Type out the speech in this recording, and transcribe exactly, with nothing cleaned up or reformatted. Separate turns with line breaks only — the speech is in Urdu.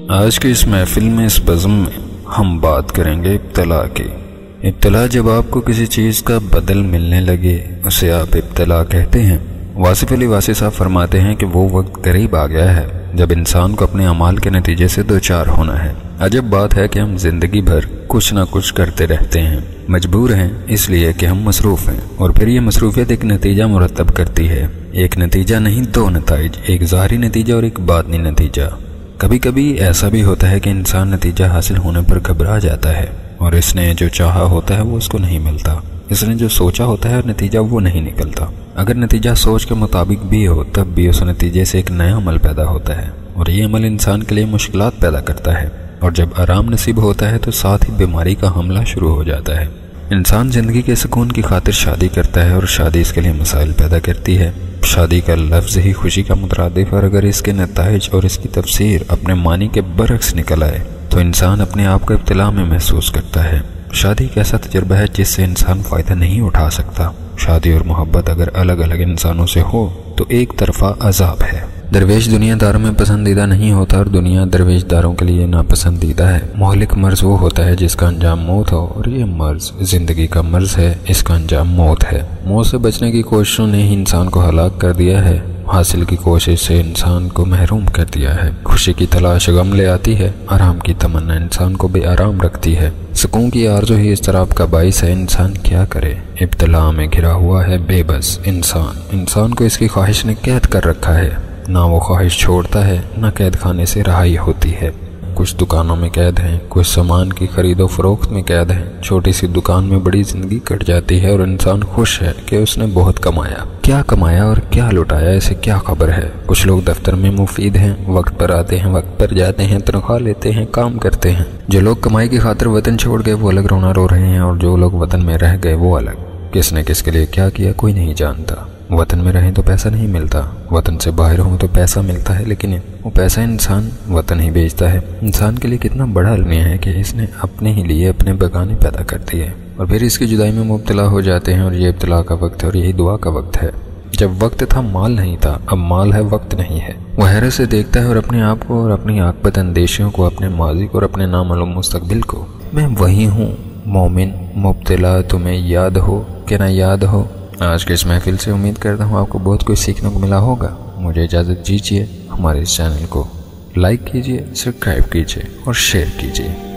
آج کے اس محفل میں اس بزم میں ہم بات کریں گے ابتلا کی۔ ابتلا جب آپ کو کسی چیز کا بدل ملنے لگے اسے آپ ابتلا کہتے ہیں۔ واصف علی واصف صاحب فرماتے ہیں کہ وہ وقت قریب آ گیا ہے جب انسان کو اپنے اعمال کے نتیجے سے دوچار ہونا ہے۔ عجب بات ہے کہ ہم زندگی بھر کچھ نہ کچھ کرتے رہتے ہیں، مجبور ہیں اس لیے کہ ہم مصروف ہیں، اور پھر یہ مصروفیت ایک نتیجہ مرتب کرتی ہے۔ ایک نتیجہ نہیں، دو نتائج، ایک ظاہری نتیجہ اور ایک باطنی نتیجہ۔ کبھی کبھی ایسا بھی ہوتا ہے کہ انسان نتیجہ حاصل ہونے پر گھبرا جاتا ہے، اور اس نے جو چاہا ہوتا ہے وہ اس کو نہیں ملتا، اس نے جو سوچا ہوتا ہے اور نتیجہ وہ نہیں نکلتا۔ اگر نتیجہ سوچ کے مطابق بھی ہو تب بھی اس نتیجے سے ایک نیا عمل پیدا ہوتا ہے، اور یہ عمل انسان کے لیے مشکلات پیدا کرتا ہے، اور جب آرام نصیب ہوتا ہے تو ساتھ ہی بیماری کا حملہ شروع ہو جاتا ہے۔ انسان زندگی کے سکون کی خاطر شادی کرتا ہے، اور شادی اس کے لیے مسائل پیدا کرتی ہے۔ شادی کا لفظ ہی خوشی کا مترادف ہے، اور اگر اس کے نتائج اور اس کی تفسیر اپنے معنی کے برعکس نکل آئے تو انسان اپنے آپ کو ابتلا میں محسوس کرتا ہے۔ شادی ایک ایسا تجربہ ہے جس سے انسان فائدہ نہیں اٹھا سکتا۔ شادی اور محبت اگر الگ الگ انسانوں سے ہو تو ایک طرفہ عذاب ہے۔ درویش دنیا داروں میں پسندیدہ نہیں ہوتا، اور دنیا درویش داروں کے لیے ناپسندیدہ ہے۔ مہلک مرض وہ ہوتا ہے جس کا انجام موت ہو، اور یہ مرض زندگی کا مرض ہے، اس کا انجام موت ہے۔ موت سے بچنے کی کوششوں نے ہی انسان کو ہلاک کر دیا ہے، حاصل کی کوشش سے انسان کو محروم کر دیا ہے۔ خوشی کی تلاش غم لے آتی ہے، آرام کی تمنا انسان کو بے آرام رکھتی ہے، سکون کی آرزو ہی اضطراب کا باعث ہے۔ انسان کیا کرے؟ ابتلا میں گھرا ہوا ہے بے بس انسان۔ انسان کو اس کی خواہش نے قید کر رکھا ہے، نہ وہ خواہش چھوڑتا ہے، نہ قید خانے سے رہائی ہوتی ہے۔ کچھ دکانوں میں قید ہیں، کچھ سامان کی خرید و فروخت میں قید ہیں۔ چھوٹی سی دکان میں بڑی زندگی کٹ جاتی ہے، اور انسان خوش ہے کہ اس نے بہت کمایا۔ کیا کمایا اور کیا لٹایا اسے کیا خبر ہے۔ کچھ لوگ دفتر میں مفید ہیں، وقت پر آتے ہیں، وقت پر جاتے ہیں، تنخواہ لیتے ہیں، کام کرتے ہیں۔ جو لوگ کمائی کی خاطر وطن چھوڑ گئے وہ الگ رونا رو رہے ہیں، اور جو لوگ وطن میں رہ گئے وہ الگ۔ کس نے کس کے لیے کیا کیا کوئی نہیں جانتا۔ وطن میں رہیں تو پیسہ نہیں ملتا، وطن سے باہر ہوں تو پیسہ ملتا ہے، لیکن وہ پیسہ انسان وطن ہی بیچتا ہے۔ انسان کے لیے کتنا بڑا المیہ ہے کہ اس نے اپنے ہی لیے اپنے بگانے پیدا کر دیے، اور پھر اس کی جدائی میں مبتلا ہو جاتے ہیں، اور یہ ابتلا کا وقت ہے، اور یہی دعا کا وقت ہے۔ جب وقت تھا مال نہیں تھا، اب مال ہے وقت نہیں ہے۔ وہ حیرت سے دیکھتا ہے اور اپنے آپ کو اور اپنی عاقبت اندیشیوں کو، اپنے ماضی کو اور اپنے نامعلوم مستقبل کو۔ میں وہی ہوں مومن مبتلا، تمہیں یاد ہو کہ نہ یاد ہو۔ آج کے اس محفل سے امید کرتا ہوں آپ کو بہت کچھ سیکھنے کو ملا ہوگا۔ مجھے اجازت دیجیے، ہمارے اس چینل کو لائک کیجیے، سبسکرائب کیجیے اور شیئر کیجیے۔